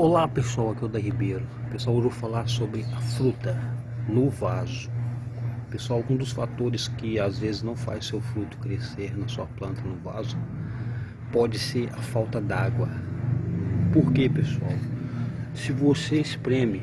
Olá pessoal, aqui é o da Ribeiro. Pessoal, hoje eu vou falar sobre a fruta no vaso. Pessoal, um dos fatores que às vezes não faz seu fruto crescer na sua planta no vaso pode ser a falta d'água. Por quê, pessoal? Se você espreme,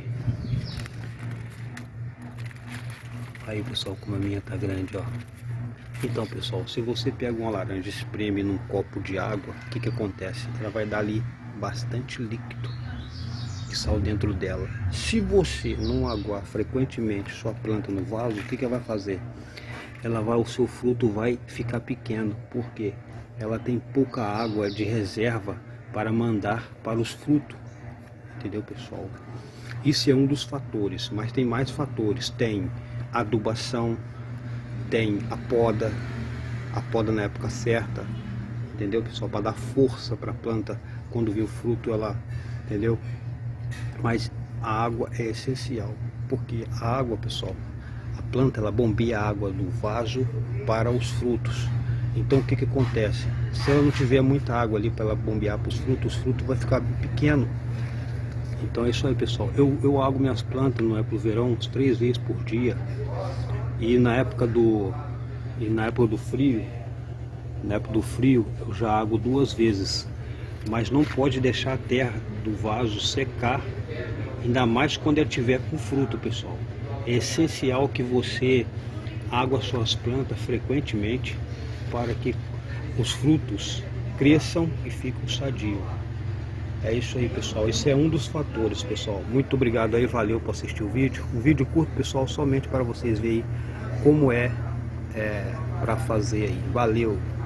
aí pessoal, como a minha tá grande, ó. Então pessoal, se você pega uma laranja e espreme num copo de água, o que que acontece? Ela vai dar ali bastante líquido que sal dentro dela. Se você não aguar frequentemente sua planta no vaso, o que que ela vai fazer? O seu fruto vai ficar pequeno, porque ela tem pouca água de reserva para mandar para os frutos. Entendeu, pessoal? Isso é um dos fatores, mas tem mais fatores. Tem adubação, tem a poda na época certa, entendeu, pessoal? Para dar força para a planta quando vir o fruto, ela, entendeu? Mas a água é essencial, porque a água, pessoal, a planta ela bombeia a água do vaso para os frutos. Então o que que acontece? Se ela não tiver muita água ali para ela bombear para os frutos vai ficar pequeno. Então é isso aí, pessoal. Eu ago minhas plantas no época do verão uns 3 vezes por dia. E na época do frio, eu já ago 2 vezes. Mas não pode deixar a terra do vaso secar, ainda mais quando ela tiver com fruto, pessoal. É essencial que você ague suas plantas frequentemente para que os frutos cresçam e fiquem sadios. É isso aí, pessoal. Esse é um dos fatores, pessoal. Muito obrigado aí, valeu por assistir o vídeo. Um vídeo curto, pessoal, somente para vocês verem como é para fazer aí. Valeu!